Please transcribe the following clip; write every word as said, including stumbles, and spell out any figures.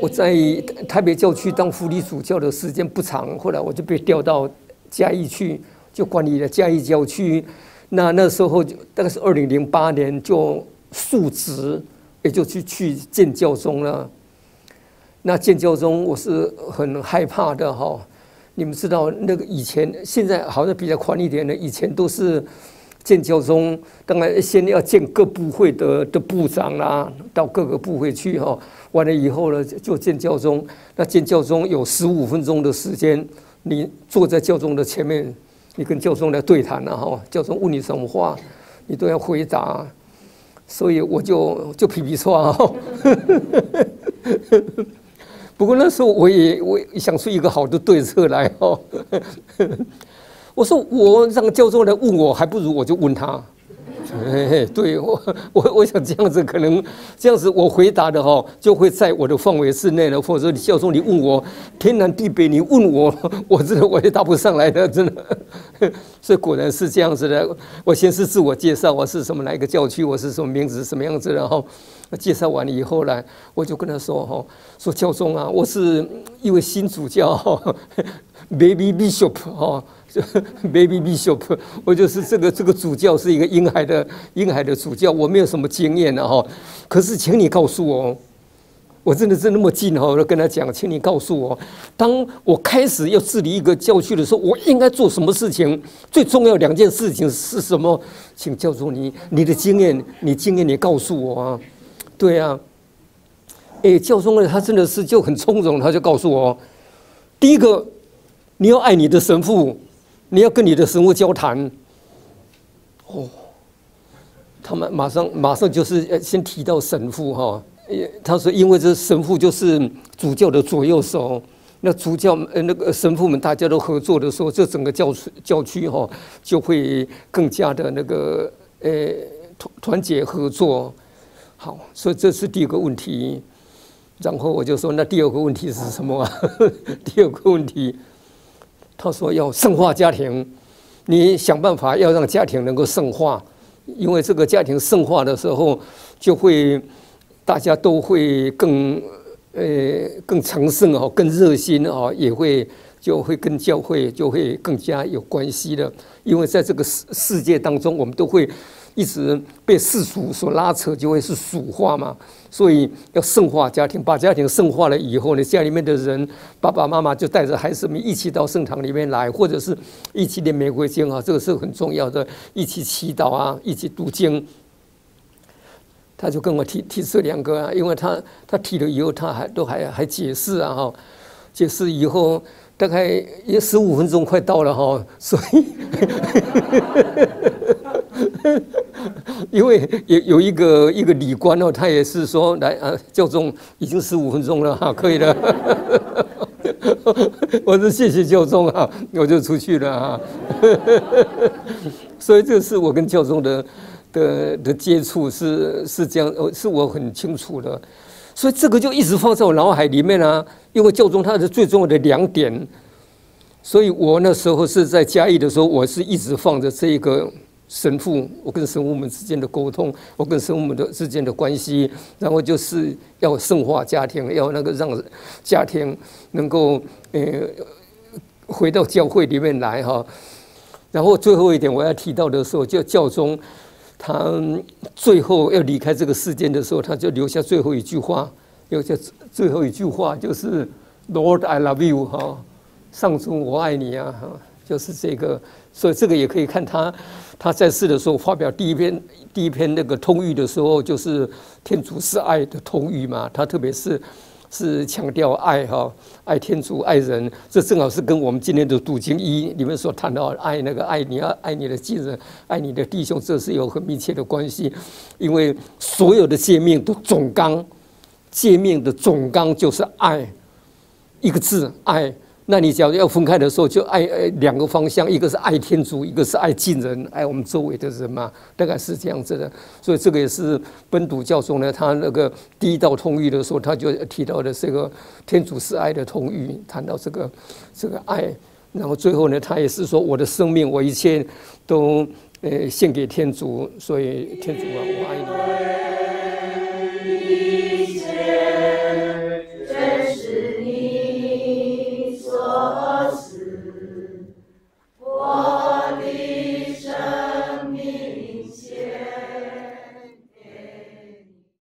我在台北教区当辅理主教的时间不长，后来我就被调到嘉义去，就管理了嘉义教区。那那时候大概是二零零八年就述职，也就去去见教宗了。那见教宗我是很害怕的哈。你们知道那个以前，现在好像比较宽一点的，以前都是。见教宗，当然先要见各部会的的部长啦，到各个部会去哈。完了以后呢，就见教宗。那见教宗有十五分钟的时间，你坐在教宗的前面，你跟教宗来对谈了哈。教宗问你什么话，你都要回答。所以我就就皮皮唰哈。不过那时候我也我也想出一个好的对策来哈。我说我让教宗来问我，还不如我就问他。哎，对我我我想这样子可能这样子我回答的哈就会在我的范围之内了，或者说教宗你问我天南地北，你问我，我真的我也答不上来的，真的。所以果然是这样子的。我先是自我介绍，我是什么哪一个教区，我是什么名字什么样子，然后介绍完了以后呢，我就跟他说哈，说教宗啊，我是一位新主教哈 ，Baby Bishop 哈。Baby Bishop， 我就是这个这个主教是一个婴孩的婴孩的主教，我没有什么经验的哈。可是，请你告诉我，我真的是那么近哈，我就跟他讲，请你告诉我，当我开始要治理一个教区的时候，我应该做什么事情？最重要两件事情是什么？请教主你你的经验，你经验你告诉我啊。对啊，哎，教宗呢，他真的是就很从容，他就告诉我，第一个，你要爱你的神父。你要跟你的神父交谈，哦，他们马上马上就是先提到神父哈，他说因为这神父就是主教的左右手，那主教呃那个神父们大家都合作的时候，这整个教教区哈就会更加的那个呃团团结合作。好，所以这是第一个问题。然后我就说，那第二个问题是什么啊？第二个问题。他说要圣化家庭，你想办法要让家庭能够圣化，因为这个家庭圣化的时候，就会大家都会更呃更诚圣哦，更热心哦，也会就会跟教会就会更加有关系的。因为在这个世世界当中，我们都会一直被世俗所拉扯，就会是俗化嘛。所以要圣化家庭，把家庭圣化了以后呢，家里面的人，爸爸妈妈就带着孩子们一起到圣堂里面来，或者是一起念玫瑰经啊，这个是很重要的，一起祈祷啊，一起读经。他就跟我提提这两个啊，因为他他提了以后，他还都还还解释啊哈，解释以后大概也十五分钟快到了哈，所以。因为有有一个一个礼官哦，他也是说来啊，教宗已经十五分钟了哈，可以了。我说谢谢教宗啊，我就出去了啊。所以这是我跟教宗的的的接触是是这样，是我很清楚的。所以这个就一直放在我脑海里面啊，因为教宗他是最重要的两点，所以我那时候是在嘉义的时候，我是一直放着这个。神父，我跟神父们之间的沟通，我跟神父们的之间的关系，然后就是要圣化家庭，要那个让家庭能够呃回到教会里面来哈。然后最后一点我要提到的时候，就教宗他最后要离开这个世间的时候，他就留下最后一句话，留下最后一句话就是 Lord I love you 哈，上主我爱你啊，就是这个，所以这个也可以看他。他在世的时候发表第一篇第一篇那个通谕的时候，就是天主是爱的通谕嘛。他特别是是强调爱哈，爱天主爱人，这正好是跟我们今天的读经一里面所谈到爱那个爱你要爱你的亲人，爱你的弟兄，这是有很密切的关系。因为所有的诫命的总纲，诫命的总纲就是爱，一个字爱。那你假如要分开的时候，就爱呃两个方向，一个是爱天主，一个是爱近人，爱我们周围的人嘛，大概是这样子的。所以这个也是本笃教宗呢，他那个第一道通谕的时候，他就提到的这个天主是爱的通谕，谈到这个这个爱，然后最后呢，他也是说我的生命，我一切都呃献给天主，所以天主啊，我爱你。